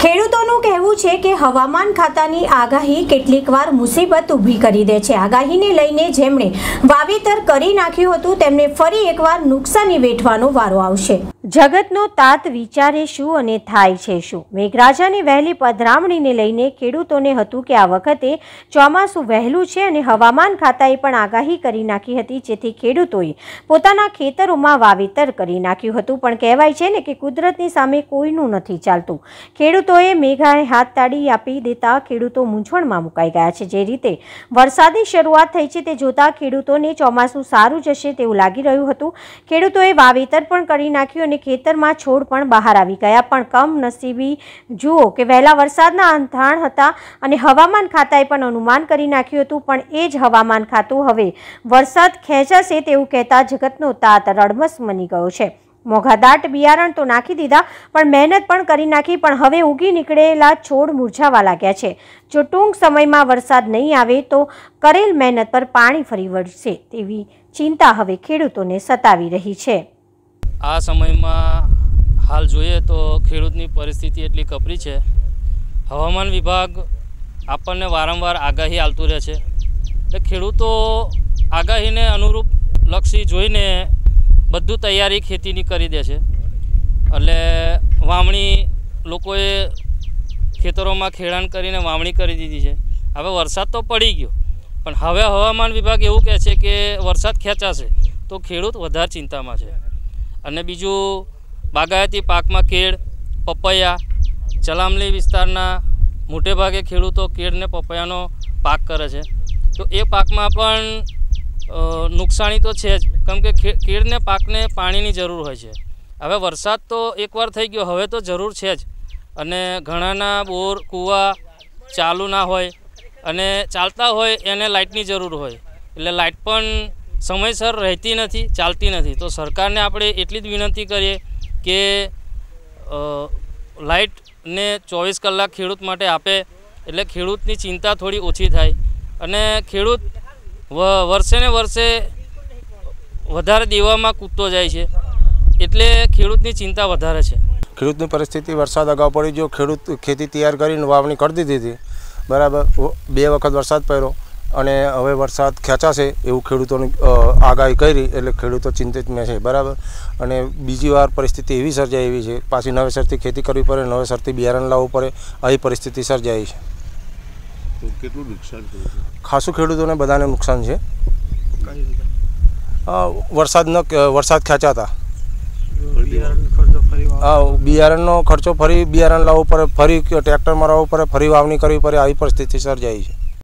ખેડૂતોનું કહેવું છે કે હવામાન ખાતાની આગાહી કેટલીકવાર મુસીબત ઊભી કરી દે છે। આગાહીને લઈને જેમણે વાવેતર કરી નાખ્યું હતું તેમને ફરી એકવાર નુકસાની વેઠવાનો વારો આવશે। જગતનો તાત વિચારે શું અને થાય છે શું? મેઘરાજાની વહેલી પધરામણીને લઈને ખેડૂતોને હતું કે આ વખતે ચોમાસું વહેલું છે અને હવામાન ખાતાએ પણ આગાહી કરી નાખી હતી, જેથી ખેડૂતોએ પોતાના ખેતરોમાં વાવેતર કરી નાખ્યું હતું। પણ કહેવાય છે ને કે કુદરતની સામે કોઈનું નથી ચાલતું। ખેડૂતોએ મેઘાએ હાથ તાળી આપી દેતા ખેડૂતો મૂંઝવણમાં મુકાઈ ગયા છે। જે રીતે વરસાદની શરૂઆત થઈ છે તે જોતા ખેડૂતોને ચોમાસું સારું જશે તેવું લાગી રહ્યું હતું। ખેડૂતોએ વાવેતર પણ કરી નાખ્યું અને ખેતરમાં છોડ પણ બહાર આવી ગયા, પણ કમનસીબી જુઓ કે વહેલા વરસાદના અંધાણ હતા અને હવામાન ખાતાએ પણ અનુમાન કરી નાખ્યું હતું, પણ એ જ હવામાન ખાતું હવે વરસાદ ખેંચાશે તેવું કહેતા જગતનો તાત રડમસ બની ગયો છે। મોઘાદાટ બિયારણ તો નાખી દીધા, પણ મહેનત પણ કરી નાખી, પણ હવે ઉગી નીકળેલા છોડ મુરઝાવા લાગ્યા છે। જો ટૂંક સમયમાં વરસાદ નહીં આવે તો કરેલ મહેનત પર પાણી ફરી વળશે તેવી ચિંતા હવે ખેડૂતોને સતાવી રહી છે। આ સમયમાં હાલ જોઈએ તો ખેડૂતની પરિસ્થિતિ એટલી કપરી છે। હવામાન વિભાગ આપણને વારંવાર આગાહી આપતું રહે છે, એટલે ખેડૂતો આગાહીને અનુરૂપ લક્ષી જોઈને બધું તૈયારી ખેતીની કરી દે છે। એટલે વાવણી લોકોએ ખેતરોમાં ખેડાણ કરીને વાવણી કરી દીધી છે। હવે વરસાદ તો પડી ગયો, પણ હવે હવામાન વિભાગ એવું કહે છે કે વરસાદ ખેંચાશે, તો ખેડૂત વધારે ચિંતામાં છે। અને બીજું બાગાયતી પાકમાં કેળ, પપૈયા, ચલામલી વિસ્તારના મોટે ભાગે ખેડૂતો કેળ ને પપૈયાનો પાક કરે છે, તો એ પાકમાં પણ નુકસાની તો છે જ, કેમ કે કેળને પાકને પાણીની જરૂર હોય છે। હવે વરસાદ તો એકવાર થઈ ગયો, હવે તો જરૂર છે જ, અને ઘણાના બોર કૂવા ચાલુ ના હોય અને ચાલતા હોય એને લાઇટની જરૂર હોય, એટલે લાઇટ પણ સમયસર રહેતી નથી, ચાલતી નથી। તો સરકારને આપણે એટલી જ વિનંતી કરીએ કે લાઇટને 24 કલાક ખેડૂત માટે આપે, એટલે ખેડૂતની ચિંતા થોડી ઓછી થાય અને ખેડૂત વર્ષે ને વર્ષે વધારે દેવામાં કૂદતો જાય છે, એટલે ખેડૂતની ચિંતા વધારે છે। ખેડૂતની પરિસ્થિતિ વરસાદ અગાઉ પડી ગયો, ખેડૂત ખેતી તૈયાર કરીને વાવણી કરી દીધી હતી, બરાબર। 2 વખત વરસાદ પડ્યો અને હવે વરસાદ ખેંચાશે એવું ખેડૂતોની આગાહી કરી, એટલે ખેડૂતો ચિંતિતમાં છે, બરાબર। અને બીજી વાર પરિસ્થિતિ એવી સર્જાઈ એવી છે, પાછી નવેસરથી ખેતી કરવી પડે, નવેસરથી બિયારણ લાવવું પડે, આવી પરિસ્થિતિ સર્જાઈ છે। કેટલું નુકસાન થયું છે? ખાસું ખેડૂતોને બધાને નુકસાન છે। વરસાદ ખેંચાતા બિયારણનો ખર્ચો, ફરી બિયારણ લાવવું પડે, ફરી ટ્રેક્ટર મરાવવું પડે, ફરી વાવણી કરવી પડે, આવી પરિસ્થિતિ સર્જાઈ છે।